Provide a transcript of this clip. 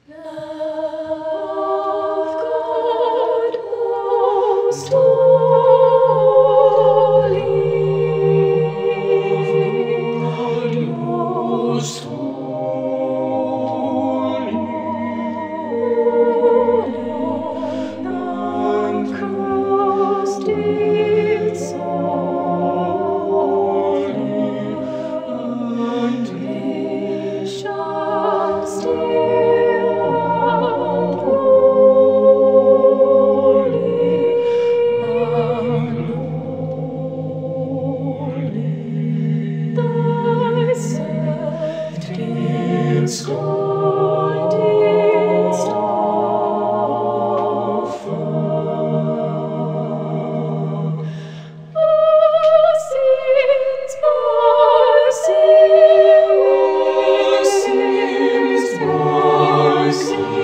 God most holy, most holy, on cross did sorely, and patient still unholy, unholy, thyself didst God didst offer. Our sins, our sins, our sins.